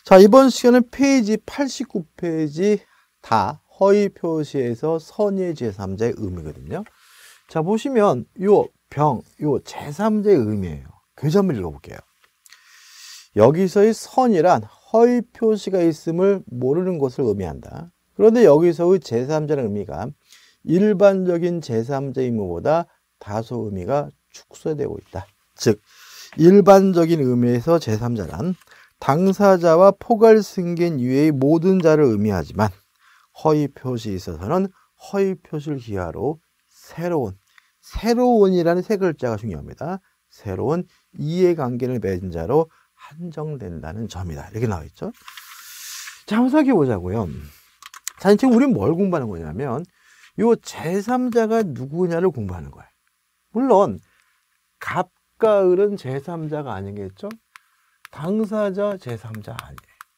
자, 이번 시간은 페이지 89페이지 다 허위 표시에서 선의의 제3자의 의미거든요. 자, 보시면 요 제3자의 의미예요. 교재 한번 읽어볼게요. 여기서의 선이란 허위 표시가 있음을 모르는 것을 의미한다. 그런데 여기서의 제3자의 의미가 일반적인 제3자의 의미보다 다소 의미가 축소되고 있다. 즉, 일반적인 의미에서 제3자란 당사자와 포괄 승계인 이외의 모든 자를 의미하지만 허위 표시에 있어서는 허위 표시를 기하로 새로운이라는 세 글자가 중요합니다. 새로운 이해관계를 맺은 자로 한정된다는 점이다. 이렇게 나와 있죠. 자, 한번 생각해 보자고요. 자, 지금 우리는 뭘 공부하는 거냐면 이 제3자가 누구냐를 공부하는 거예요. 물론 갑과 을은 제3자가 아니겠죠. 당사자 제3자 아니에요.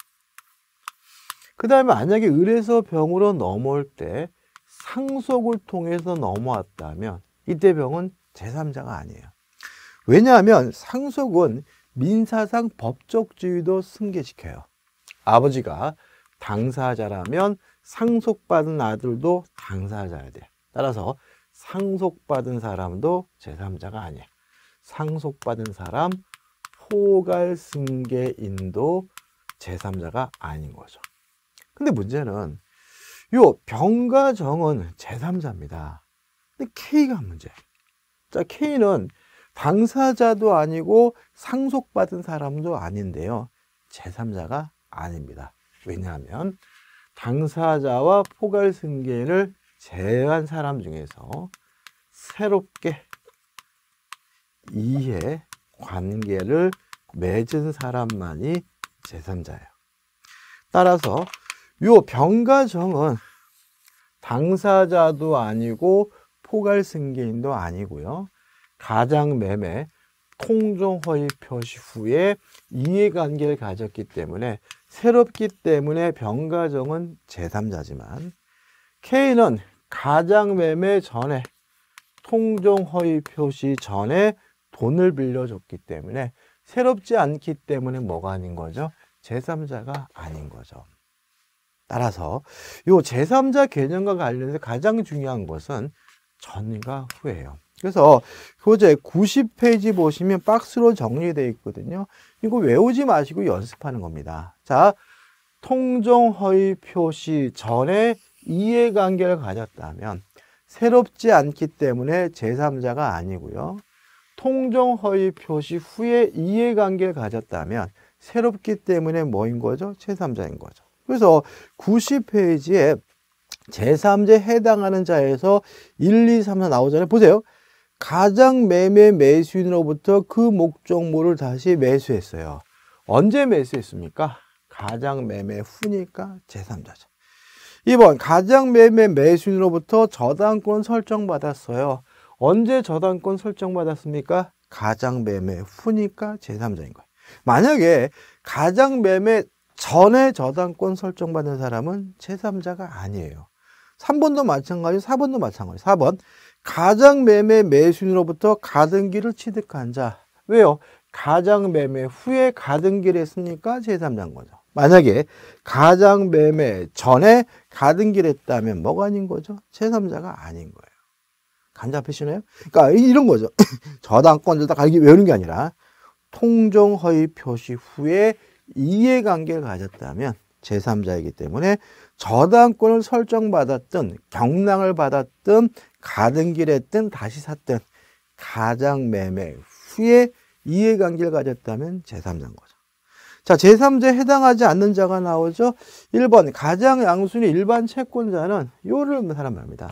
그 다음에 만약에 을에서 병으로 넘어올 때 상속을 통해서 넘어왔다면 이때 병은 제3자가 아니에요. 왜냐하면 상속은 민사상 법적주의도 승계시켜요. 아버지가 당사자라면 상속받은 아들도 당사자여야 돼요. 따라서 상속받은 사람도 제3자가 아니에요. 상속받은 사람 포괄승계인도 제3자가 아닌 거죠. 근데 문제는 요 병과 정은 제3자입니다. 근데 K가 문제예요. 자, K는 당사자도 아니고 상속받은 사람도 아닌데요. 제3자가 아닙니다. 왜냐하면 당사자와 포괄승계인을 제외한 사람 중에서 새롭게 이해 관계를 맺은 사람만이 제3자예요. 따라서 요 병과 정은 당사자도 아니고 포괄승계인도 아니고요. 가장매매 통종허위 표시 후에 이해관계를 가졌기 때문에 새롭기 때문에 병과 정은 제3자지만 K는 가장매매 전에 통종허위 표시 전에 돈을 빌려줬기 때문에 새롭지 않기 때문에 뭐가 아닌 거죠? 제3자가 아닌 거죠. 따라서 이 제3자 개념과 관련해서 가장 중요한 것은 전과 후예요. 그래서 교재 90페이지 보시면 박스로 정리되어 있거든요. 이거 외우지 마시고 연습하는 겁니다. 자, 통종허위 표시 전에 이해관계를 가졌다면 새롭지 않기 때문에 제3자가 아니고요. 통종허위 표시 후에 이해관계를 가졌다면 새롭기 때문에 뭐인 거죠? 제3자인 거죠. 그래서 90페이지에 제3자에 해당하는 자에서 1, 2, 3, 4 나오잖아요. 보세요. 가장매매 매수인으로부터 그 목적물을 다시 매수했어요. 언제 매수했습니까? 가장매매 후니까 제3자죠. 2번 가장매매 매수인으로부터 저당권 설정받았어요. 언제 저당권 설정받았습니까? 가장매매 후니까 제3자인 거예요. 만약에 가장매매 전에 저당권 설정받는 사람은 제3자가 아니에요. 3번도 마찬가지, 4번도 마찬가지. 4번 가장매매 매수인으로부터 가등기를 취득한 자. 왜요? 가장매매 후에 가등기를 했으니까 제3자인 거죠. 만약에 가장매매 전에 가등기를 했다면 뭐가 아닌 거죠? 제3자가 아닌 거예요. 감 잡히시나요? 그러니까 이런 거죠. 저당권을 다 외우는 게 아니라 통종허위 표시 후에 이해관계를 가졌다면 제3자이기 때문에 저당권을 설정받았든 경락을 받았든 가등기를 했든 다시 샀든 가장매매 후에 이해관계를 가졌다면 제3자인 거죠. 자, 제3자에 해당하지 않는 자가 나오죠. 1번 가장양수인의 일반 채권자는 요를 사람 말입니다.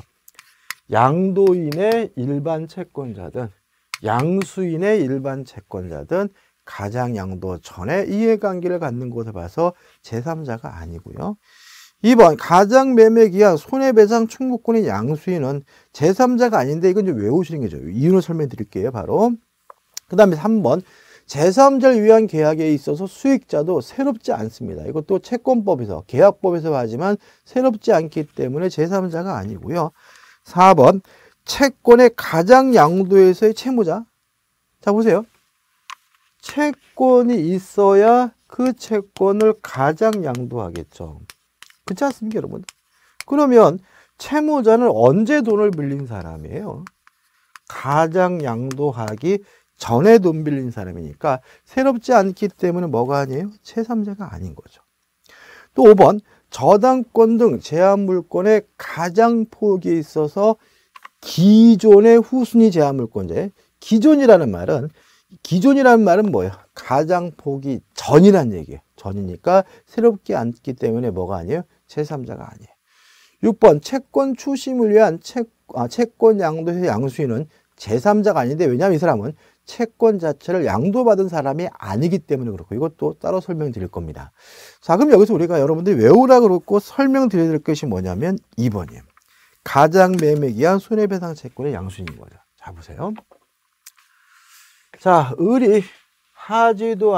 양도인의 일반 채권자든 양수인의 일반 채권자든 가장양도 전에 이해관계를 갖는 것을 봐서 제3자가 아니고요. 2번 가장매매기한 손해배상 충분권의 양수인은 제3자가 아닌데 이건 좀 외우시는 거죠. 이유를 설명해 드릴게요. 바로 그 다음에 3번 제3자를 위한 계약에 있어서 수익자도 새롭지 않습니다. 이것도 채권법에서 계약법에서 하지만 새롭지 않기 때문에 제3자가 아니고요. 4번 채권의 가장양도에서의 채무자. 자 보세요. 채권이 있어야 그 채권을 가장 양도하겠죠. 그렇지 않습니까, 여러분? 그러면 채무자는 언제 돈을 빌린 사람이에요? 가장 양도하기 전에 돈 빌린 사람이니까 새롭지 않기 때문에 뭐가 아니에요? 제3자가 아닌 거죠. 또 5번, 저당권 등 제한물권의 가장 폭에 있어서 기존의 후순위 제한물권자에 기존이라는 말은 뭐예요? 가장 폭이 전이란 얘기예요. 전이니까 새롭지 않기 때문에 뭐가 아니에요? 제3자가 아니에요. 6번, 채권 추심을 위한 채권 양도의 양수인은 제3자가 아닌데, 왜냐하면 이 사람은 채권 자체를 양도받은 사람이 아니기 때문에 그렇고, 이것도 따로 설명드릴 겁니다. 자, 그럼 여기서 우리가 여러분들이 외우라 그러고 설명드려야 될 것이 뭐냐면 2번이에요. 가장 매매 기한 손해배상 채권의 양수인인 거죠. 자, 보세요. 자, 갑이 하지도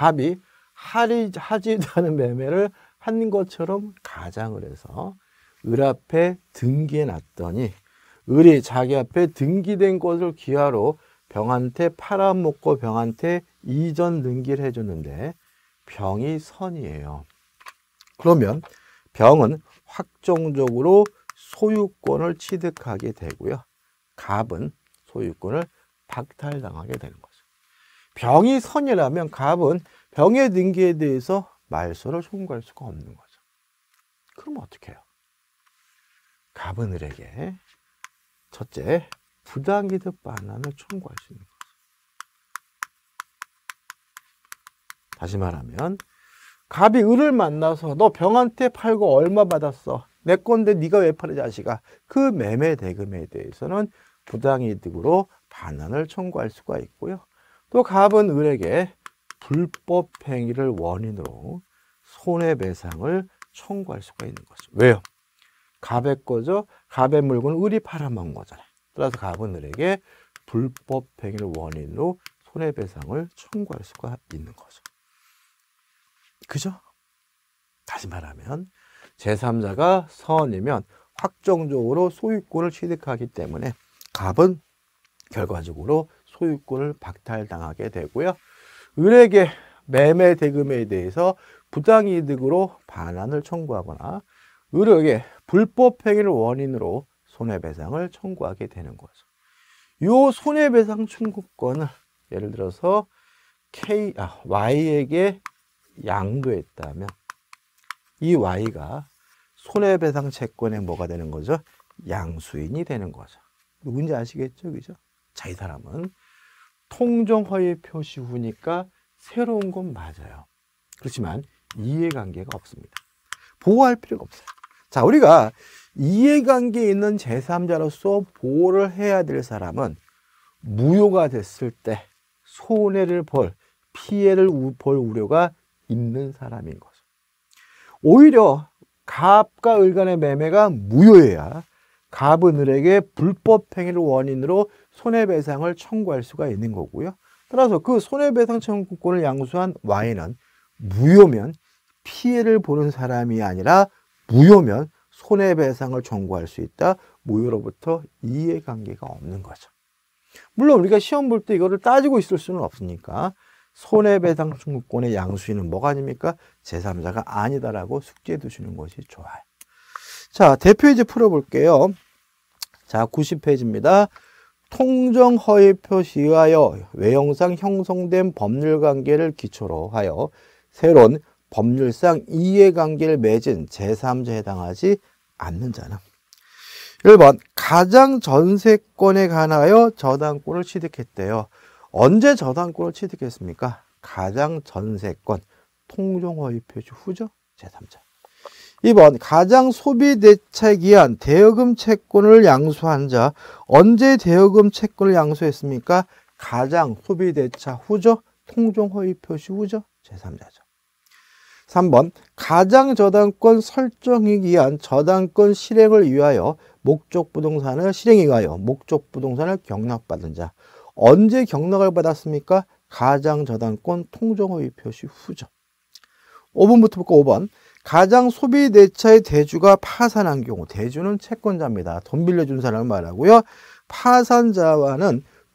않은 매매를 한 것처럼 가장을 해서 을 앞에 등기해 놨더니 을이 자기 앞에 등기된 것을 기하로 병한테 팔아먹고 병한테 이전 등기를 해줬는데 병이 선이에요. 그러면 병은 확정적으로 소유권을 취득하게 되고요. 갑은 소유권을 박탈당하게 되는 거죠. 병이 선이라면 갑은 병의 등기에 대해서 말소를 청구할 수가 없는 거죠. 그럼 어떻게 해요? 갑은 을에게 첫째, 부당이득 반환을 청구할 수 있는 거죠. 다시 말하면 갑이 을을 만나서 너 병한테 팔고 얼마 받았어? 내 건데 네가 왜 팔아 자식아? 그 매매 대금에 대해서는 부당이득으로 반환을 청구할 수가 있고요. 또 갑은 을에게 불법 행위를 원인으로 손해배상을 청구할 수가 있는 거죠. 왜요? 갑의 거죠. 갑의 물건을 을이 팔아먹은 거잖아요. 따라서 갑은 을에게 불법 행위를 원인으로 손해배상을 청구할 수가 있는 거죠. 그죠? 다시 말하면 제3자가 선이면 확정적으로 소유권을 취득하기 때문에 갑은 결과적으로 소유권을 박탈당하게 되고요. 을에게 매매 대금에 대해서 부당이득으로 반환을 청구하거나 을에게 불법 행위를 원인으로 손해배상을 청구하게 되는 거죠. 이 손해배상 청구권을 예를 들어서 Y에게 양도했다면 이 Y가 손해배상 채권의 뭐가 되는 거죠? 양수인이 되는 거죠. 누군지 아시겠죠? 그죠? 자, 이 사람은 통정허위 표시 후니까 새로운 건 맞아요. 그렇지만 이해관계가 없습니다. 보호할 필요가 없어요. 자, 우리가 이해관계에 있는 제3자로서 보호를 해야 될 사람은 무효가 됐을 때 손해를 피해를 볼 우려가 있는 사람인 거죠. 오히려 갑과 을 간의 매매가 무효해야 갑은 을에게 불법 행위를 원인으로 손해배상을 청구할 수가 있는 거고요. 따라서 그 손해배상 청구권을 양수한 Y는 무효면 피해를 보는 사람이 아니라 무효면 손해배상을 청구할 수 있다. 무효로부터 이해관계가 없는 거죠. 물론 우리가 시험 볼 때 이거를 따지고 있을 수는 없으니까 손해배상 청구권의 양수인은 뭐가 아닙니까? 제3자가 아니다라고 숙지해 두시는 것이 좋아요. 자, 대표이제 풀어볼게요. 자, 90페이지입니다. 통정허위 표시에 의하여 외형상 형성된 법률관계를 기초로 하여 새로운 법률상 이해관계를 맺은 제3자에 해당하지 않는 자는 1번 가장 전세권에 관하여 저당권을 취득했대요. 언제 저당권을 취득했습니까? 가장 전세권 통정허위 표시 후죠. 제3자. 2번 가장 소비대차에 기한 대여금 채권을 양수한 자. 언제 대여금 채권을 양수했습니까? 가장 소비대차 후죠. 통정허위 표시 후죠. 제3자죠. 3번 가장 저당권 설정에 기한 저당권 실행을 위하여 목적부동산을 실행에 의하여 목적부동산을 경락받은 자. 언제 경락을 받았습니까? 가장 저당권 통정허위 표시 후죠. 5번부터 볼까? 5번 가장 소비대차의 대주가 파산한 경우, 대주는 채권자입니다. 돈 빌려준 사람을 말하고요. 파산자와는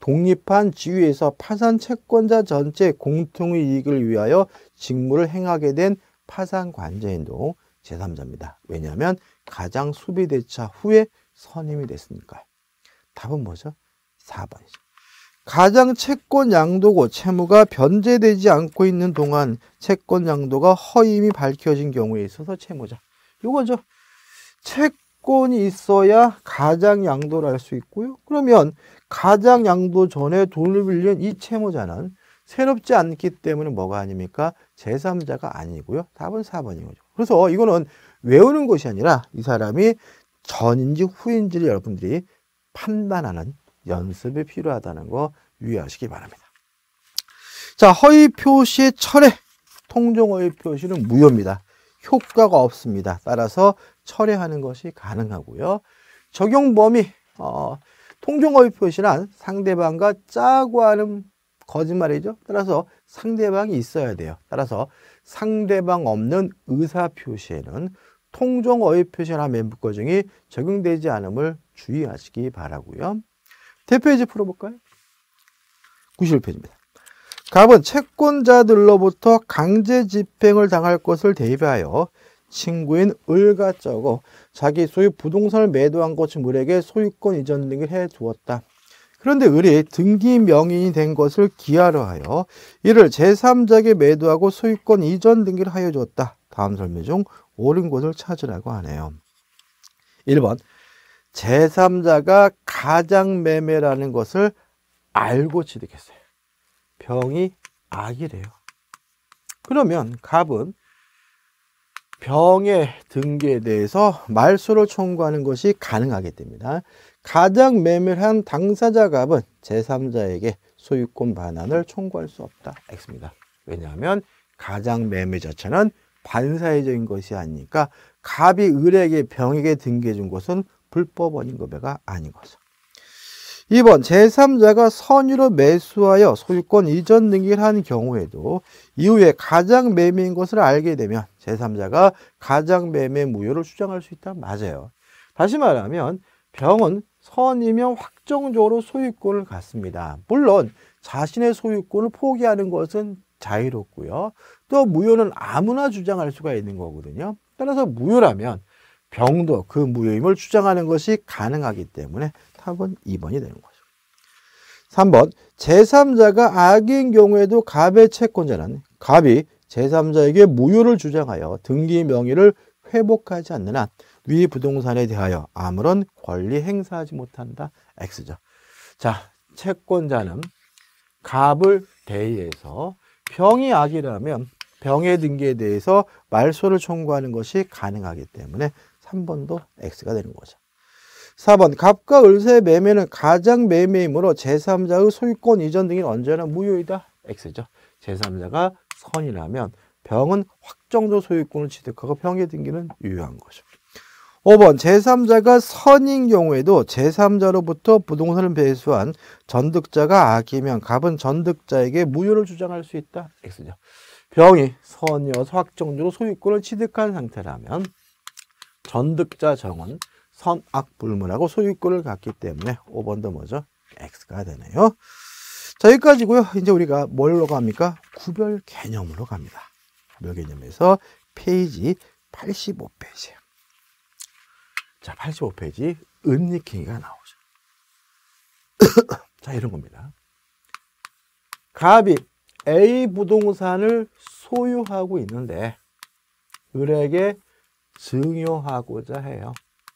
독립한 지위에서 파산 채권자 전체 공통의 이익을 위하여 직무를 행하게 된 파산 관제인도 제3자입니다. 왜냐하면 가장 수비대차 후에 선임이 됐으니까요. 답은 뭐죠? 4번이죠. 가장 채권 양도고 채무가 변제되지 않고 있는 동안 채권 양도가 허임이 밝혀진 경우에 있어서 채무자. 이거죠. 채권이 있어야 가장 양도를 할 수 있고요. 그러면 가장 양도 전에 돈을 빌린 이 채무자는 새롭지 않기 때문에 뭐가 아닙니까? 제3자가 아니고요. 답은 4번인 거죠. 그래서 이거는 외우는 것이 아니라 이 사람이 전인지 후인지를 여러분들이 판단하는 연습이 필요하다는 거 유의하시기 바랍니다. 자, 허위 표시의 철회. 통종 허위 표시는 무효입니다. 효과가 없습니다. 따라서 철회하는 것이 가능하고요. 적용 범위, 통종 허위 표시란 상대방과 짜고 하는 거짓말이죠. 따라서 상대방이 있어야 돼요. 따라서 상대방 없는 의사 표시에는 통종 허위 표시나 멘붕과정이 적용되지 않음을 주의하시기 바라고요. 대표이제 풀어볼까요? 91페이지입니다. 갑은 채권자들로부터 강제 집행을 당할 것을 대비하여 친구인 을과 쩌고 자기 소유 부동산을 매도한 것을 을에게 소유권 이전 등을 해 두었다. 그런데 을이 등기 명의인이 된 것을 기하려 하여 이를 제3자에게 매도하고 소유권 이전 등기를 하여 주었다. 다음 설명 중 옳은 것을 찾으라고 하네요. 1번 제3자가 가장매매라는 것을 알고 취득했어요. 병이 악이래요. 그러면 갑은 병의 등기에 대해서 말소를 청구하는 것이 가능하게 됩니다. 가장매매를 한 당사자 갑은 제3자에게 소유권 반환을 청구할 수 없다. X입니다. 왜냐하면 가장매매 자체는 반사회적인 것이 아니니까 갑이 을에게 병에게 등기해 준 것은 불법 원인거래가 아닌 거죠. 2번 제3자가 선의로 매수하여 소유권 이전 등기를 한 경우에도 이후에 가장매매인 것을 알게 되면 제3자가 가장매매 무효를 주장할 수 있다. 맞아요. 다시 말하면 병은 선의면 확정적으로 소유권을 갖습니다. 물론 자신의 소유권을 포기하는 것은 자유롭고요. 또 무효는 아무나 주장할 수가 있는 거거든요. 따라서 무효라면 병도 그 무효임을 주장하는 것이 가능하기 때문에 답은 2번이 되는 거죠. 3번 제3자가 악인 경우에도 갑의 채권자는 갑이 제3자에게 무효를 주장하여 등기 명의를 회복하지 않는 한 위 부동산에 대하여 아무런 권리 행사하지 못한다. X죠. 자, 채권자는 갑을 대의해서 병이 악이라면 병의 등기에 대해서 말소를 청구하는 것이 가능하기 때문에 3번도 X가 되는 거죠. 4번 갑과 을사의 매매는 가장매매이므로 제3자의 소유권 이전 등이 언제나 무효이다. X죠. 제3자가 선이라면 병은 확정적 소유권을 취득하고 병의 등기는 유효한 거죠. 5번 제3자가 선인 경우에도 제3자로부터 부동산을 배수한 전득자가 악이면 갑은 전득자에게 무효를 주장할 수 있다. X죠. 병이 선이어서 확정적으로 소유권을 취득한 상태라면 전득자 정은 선악불문하고 소유권을 갖기 때문에 5번도 뭐죠? X가 되네요. 자, 여기까지고요. 이제 우리가 뭘로 갑니까? 구별 개념으로 갑니다. 구별 개념에서 페이지 85페이지예요. 자, 85페이지 은닉행위가 나오죠. 자, 이런 겁니다. 갑이 A 부동산을 소유하고 있는데 을에게 증여하고자 해요.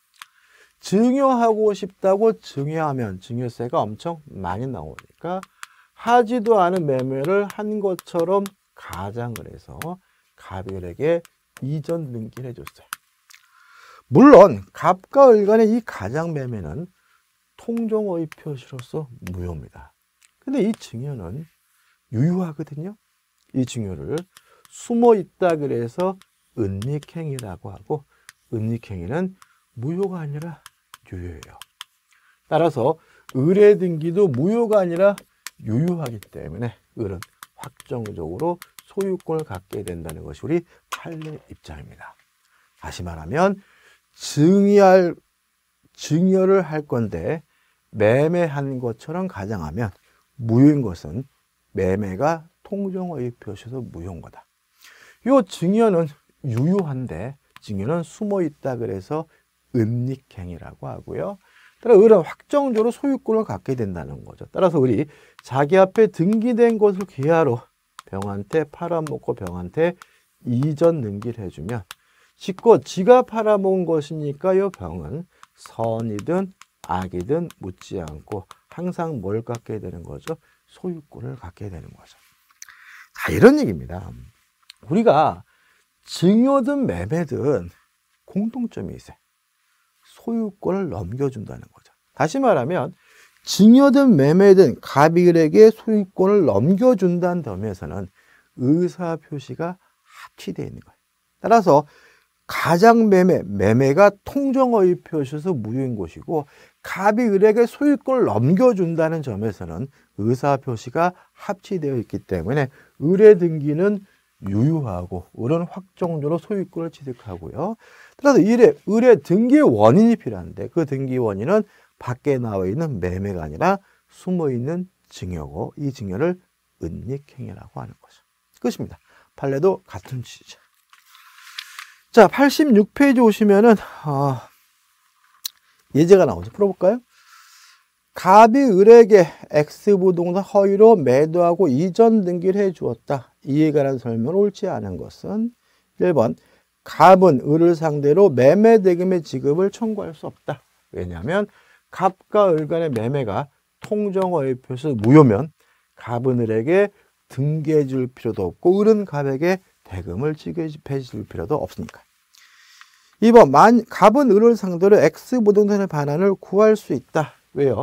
증여하고 싶다고 증여하면 증여세가 엄청 많이 나오니까 하지도 않은 매매를 한 것처럼 가장을 해서 갑이 을에게 이전 등기를 해줬어요. 물론 갑과 을 간의 이 가장 매매는 통정허위 표시로서 무효입니다. 근데 이 증여는 유효하거든요. 이 증여를 숨어 있다 그래서 은닉행위라고 하고 은닉행위는 무효가 아니라 유효해요. 따라서 을의 등기도 무효가 아니라 유효하기 때문에 을은 확정적으로 소유권을 갖게 된다는 것이 우리 판례 입장입니다. 다시 말하면 증여를 할 건데 매매한 것처럼 가장하면 무효인 것은 매매가 통정어휘 표시에서 무효인 거다. 요 증여는 유효한데 증여는 숨어 있다 그래서 은닉행위라고 하고요. 따라서 을은 확정적으로 소유권을 갖게 된다는 거죠. 따라서 을이 자기 앞에 등기된 것을 기하로 병한테 팔아먹고 병한테 이전 등기를 해주면 지껏 지가 팔아먹은 것이니까 이 병은 선이든 악이든 묻지 않고 항상 뭘 갖게 되는 거죠? 소유권을 갖게 되는 거죠. 자, 이런 얘기입니다. 우리가 증여든 매매든 공통점이 있어요. 소유권을 넘겨준다는 거죠. 다시 말하면 증여든 매매든 갑이 을에게 소유권을 넘겨준다는 점에서는 의사표시가 합치되어 있는 거예요. 따라서 가장매매가 통정어휘 표시에서 무효인 것이고 갑이 을에게 소유권을 넘겨준다는 점에서는 의사표시가 합치되어 있기 때문에 을의 등기는 유효하고 을은 확정적으로 소유권을 취득하고요. 따라서 을의 등기 원인이 필요한데 그 등기 원인은 밖에 나와 있는 매매가 아니라 숨어 있는 증여고 이 증여를 은닉행위라고 하는 거죠. 끝입니다. 판례도 같은 취지죠. 자, 86페이지 오시면은 예제가 나오죠. 풀어볼까요? 갑이 을에게 X부동산 허위로 매도하고 이전 등기를 해 주었다. 이에 관한 설명을 옳지 않은 것은 1번 갑은 을을 상대로 매매 대금의 지급을 청구할 수 없다. 왜냐하면 갑과 을 간의 매매가 통정어휘 표시에서 무효면 갑은 을에게 등기해 줄 필요도 없고 을은 갑에게 대금을 지급해 줄 필요도 없으니까. 2번 갑은 을을 상대로 X부동산의 반환을 구할 수 있다. 왜요?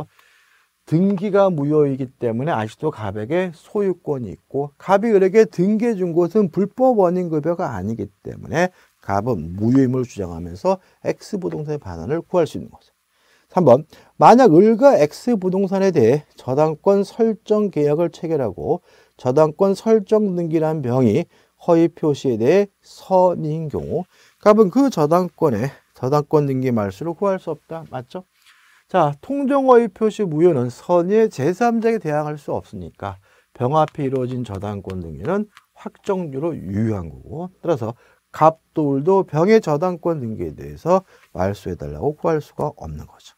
등기가 무효이기 때문에 아직도 갑에게 소유권이 있고 갑이 을에게 등기해 준 것은 불법 원인급여가 아니기 때문에 갑은 무효임을 주장하면서 X부동산의 반환을 구할 수 있는 거죠. 3번 만약 을과 X부동산에 대해 저당권 설정 계약을 체결하고 저당권 설정 등기란 병이 허위 표시에 대해 선인 경우 갑은 그 저당권의 저당권 등기 말소를 구할 수 없다. 맞죠? 자, 통정어휘 표시 무효는 선의의 제3자에게 대항할 수 없으니까 병 앞에 이루어진 저당권 등기는 확정적으로 유효한 거고 따라서 갑도 을도 병의 저당권 등기에 대해서 말소해달라고 구할 수가 없는 거죠.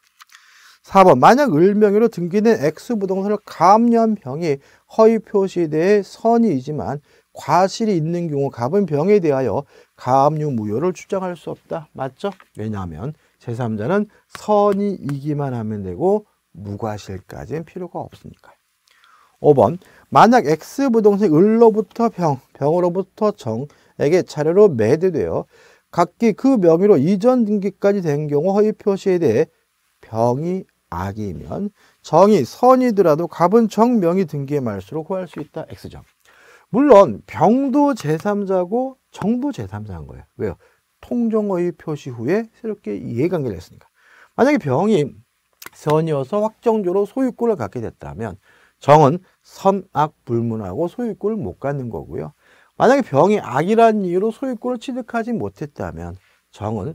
4번 만약 을 명의로 등기된 X부동산을 가압류한 병이 허위 표시에 대해 선의이지만 과실이 있는 경우 갑은 병에 대하여 가압류 무효를 주장할 수 없다. 맞죠? 왜냐하면 제3자는 선의이기만 하면 되고 무과실까지는 필요가 없으니까요. 5번 만약 X부동산이 을로부터 병으로부터 정에게 차례로 매도되어 각기 그 명의로 이전 등기까지 된 경우 허위 표시에 대해 병이 악이면 정이 선이더라도 갑은 정 명의 등기의 말소로 구할 수 있다. X점. 물론 병도 제3자고 정도 제3자인 거예요. 왜요? 통정어휘 표시 후에 새롭게 이해관계를 했으니까. 만약에 병이 선이어서 확정적으로 소유권을 갖게 됐다면 정은 선악 불문하고 소유권을 못 갖는 거고요. 만약에 병이 악이라는 이유로 소유권을 취득하지 못했다면 정은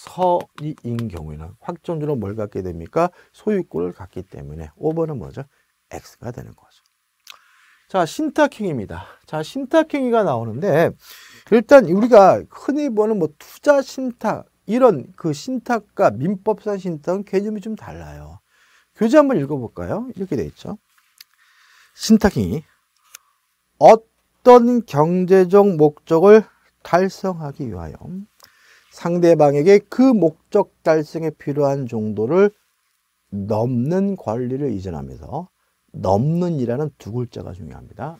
선이인 경우에는 확정적으로 뭘 갖게 됩니까? 소유권을 갖기 때문에 5번은 뭐죠? X가 되는 거죠. 자, 신탁행위입니다. 자, 신탁행위가 나오는데 일단 우리가 흔히 보는 뭐 투자 신탁 이런 그 신탁과 민법상 신탁은 개념이 좀 달라요. 교재 한번 읽어볼까요? 이렇게 돼 있죠. 신탁행위 어떤 경제적 목적을 달성하기 위하여 상대방에게 그 목적 달성에 필요한 정도를 넘는 권리를 이전하면서 넘는이라는 두 글자가 중요합니다.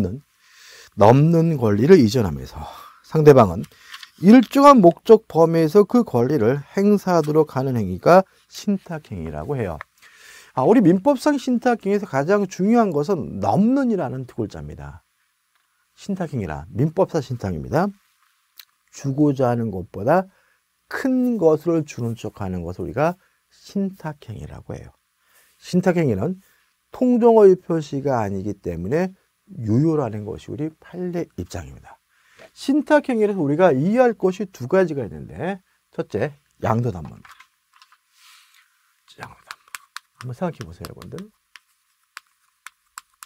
넘는 권리를 이전하면서 상대방은 일정한 목적 범위에서 그 권리를 행사하도록 하는 행위가 신탁행위라고 해요. 우리 민법상 신탁행위에서 가장 중요한 것은 넘는이라는 두 글자입니다. 신탁행위라 민법상 신탁입니다. 주고자 하는 것보다 큰 것을 주는 척하는 것을 우리가 신탁행위라고 해요. 신탁행위는 통정어휘 표시가 아니기 때문에 유효라는 것이 우리 판례 입장입니다. 신탁행위에서 우리가 이해할 것이 두 가지가 있는데 첫째, 양도담보입니다. 양도담보. 한번 생각해 보세요, 여러분들.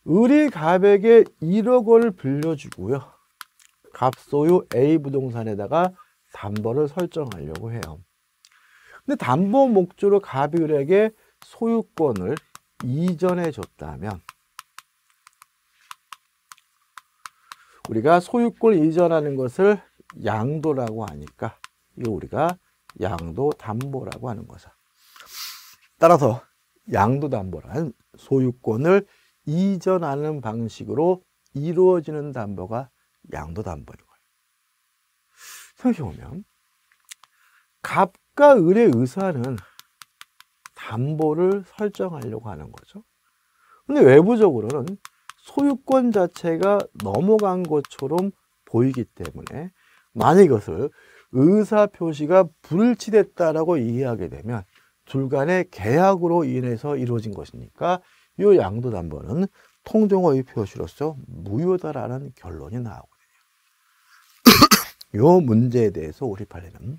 을이 갑에게 1억 원을 빌려주고요. 갑 소유 A 부동산에다가 담보를 설정하려고 해요. 근데 담보 목적으로 갑이 을에게 소유권을 이전해 줬다면, 우리가 소유권을 이전하는 것을 양도라고 하니까 이거 우리가 양도담보라고 하는 거죠. 따라서 양도담보란 소유권을 이전하는 방식으로 이루어지는 담보가 양도담보인 거예요. 생각해보면 갑과 을의 의사는 담보를 설정하려고 하는 거죠. 근데 외부적으로는 소유권 자체가 넘어간 것처럼 보이기 때문에 만약 이것을 의사표시가 불일치됐다라고 이해하게 되면 둘 간의 계약으로 인해서 이루어진 것이니까 이 양도담보는 통정허위 표시로서 무효다라는 결론이 나오거든요. 이 문제에 대해서 우리 판례는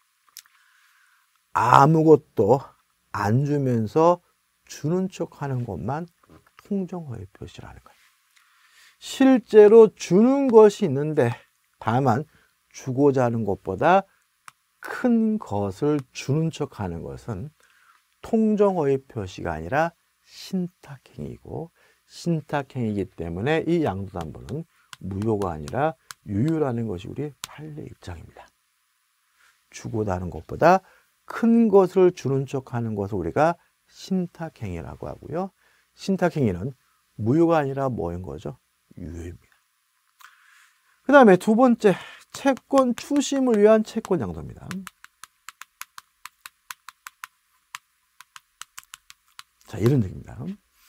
아무것도 안 주면서 주는 척 하는 것만 통정허위 표시라는 거예요. 실제로 주는 것이 있는데 다만 주고자 하는 것보다 큰 것을 주는 척 하는 것은 통정허위 표시가 아니라 신탁행위이고, 신탁행위이기 때문에 이 양도담보는 무효가 아니라 유효라는 것이 우리 판례 입장입니다. 주고자 하는 것보다 큰 것을 주는 척 하는 것을 우리가 신탁행위라고 하고요. 신탁행위는 무효가 아니라 뭐인 거죠? 유효입니다. 그 다음에 두 번째, 채권 추심을 위한 채권 양도입니다. 자, 이런 얘기입니다.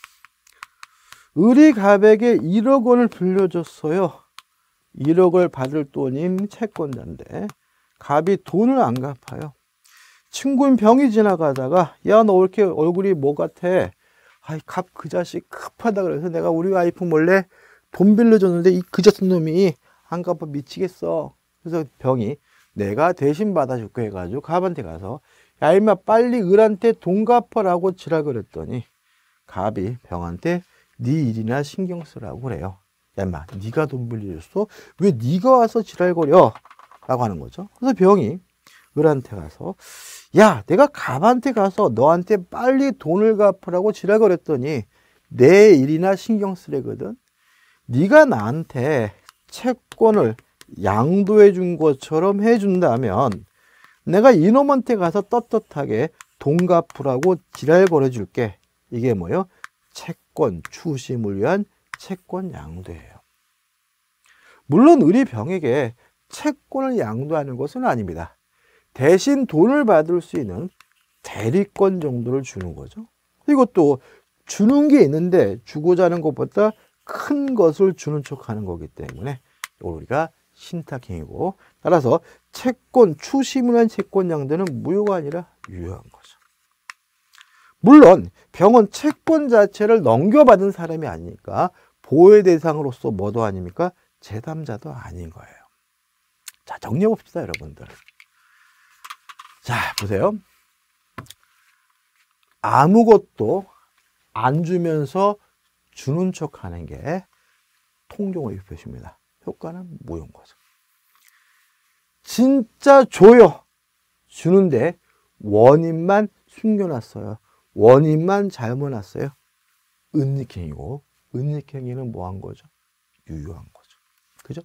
을이 갑에게 1억 원을 빌려줬어요. 1억을 받을 돈인 채권자인데 갑이 돈을 안 갚아요. 친구인 병이 지나가다가 야, 너 왜 이렇게 얼굴이 뭐 같아? 아이, 갑 그 자식 급하다 그래서 내가 우리 와이프 몰래 돈 빌려줬는데 그 자식 놈이 안 갚아 미치겠어. 그래서 병이 내가 대신 받아줄게 해가지고 갑한테 가서 야, 임마 빨리 을한테 돈 갚아라고 지랄거렸더니 갑이 병한테 네 일이나 신경 쓰라고 그래요. 야, 임마 네가 돈 빌려줬어? 왜 네가 와서 지랄거려? 라고 하는 거죠. 그래서 병이 을한테 가서 야, 내가 갑한테 가서 너한테 빨리 돈을 갚으라고 지랄거렸더니 내 일이나 신경 쓰래거든. 네가 나한테 채권을 양도해 준 것처럼 해준다면 내가 이놈한테 가서 떳떳하게 돈 갚으라고 지랄거려 줄게. 이게 뭐예요? 채권 추심을 위한 채권 양도예요. 물론 을이 병에게 채권을 양도하는 것은 아닙니다. 대신 돈을 받을 수 있는 대리권 정도를 주는 거죠. 이것도 주는 게 있는데 주고자 하는 것보다 큰 것을 주는 척하는 거기 때문에 우리가 신탁행위고, 따라서 채권 추심을 위한 채권 양도는 무효가 아니라 유효한 거죠. 물론 병은 채권 자체를 넘겨받은 사람이 아니니까 보호의 대상으로서 뭐도 아닙니까? 제3자도 아닌 거예요. 자, 정리해 봅시다, 여러분들. 자, 보세요. 아무것도 안 주면서 주는 척 하는 게 통정허위 표시입니다. 효과는 무효인 거죠. 진짜 줘요. 주는데 원인만 숨겨놨어요. 원인만 잘못 놨어요. 은닉행위고, 은닉행위는 뭐 한 거죠? 유효한 거죠. 그죠?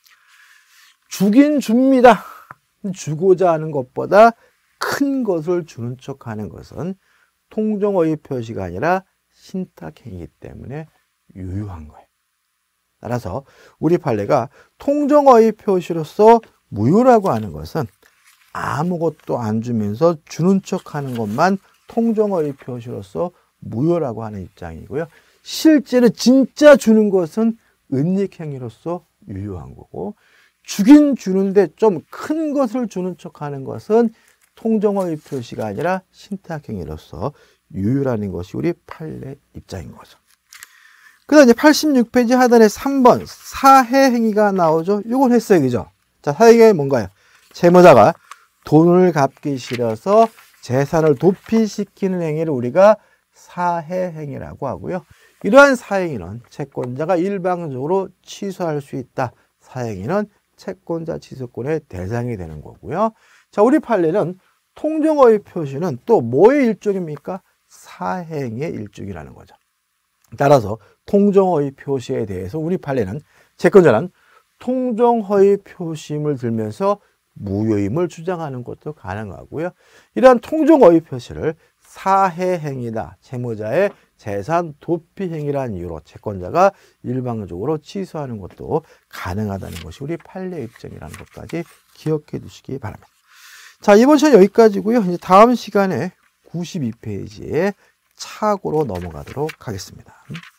주긴 줍니다. 주고자 하는 것보다 큰 것을 주는 척 하는 것은 통정허위 표시가 아니라 신탁행위이기 때문에 유효한 거예요. 따라서 우리 판례가 통정허위 표시로서 무효라고 하는 것은 아무것도 안 주면서 주는 척 하는 것만 통정허위 표시로서 무효라고 하는 입장이고요. 실제로 진짜 주는 것은 은닉행위로서 유효한 거고, 주긴 주는데 좀 큰 것을 주는 척 하는 것은 통정허위 표시가 아니라 신탁행위로서 유효라는 것이 우리 판례 입장인 거죠. 그 다음 이제 86페이지 하단에 3번 사해행위가 나오죠. 이건 했어요. 그죠? 자, 사해행위가 뭔가요? 채무자가 돈을 갚기 싫어서 재산을 도피시키는 행위를 우리가 사해행위라고 하고요. 이러한 사행위는 채권자가 일방적으로 취소할 수 있다. 사행위는 채권자 취소권의 대상이 되는 거고요. 자, 우리 판례는 통정허위 표시는 또 뭐의 일종입니까? 사행의 일종이라는 거죠. 따라서 통정허위 표시에 대해서 우리 판례는 채권자는 통정허위 표시임을 들면서 무효임을 주장하는 것도 가능하고요. 이러한 통정허위 표시를 사해행위다, 채무자의 재산 도피 행위라는 이유로 채권자가 일방적으로 취소하는 것도 가능하다는 것이 우리 판례 입장이라는 것까지 기억해 두시기 바랍니다. 자, 이번 시간 여기까지고요. 이제 다음 시간에 92페이지에 착오로 넘어가도록 하겠습니다.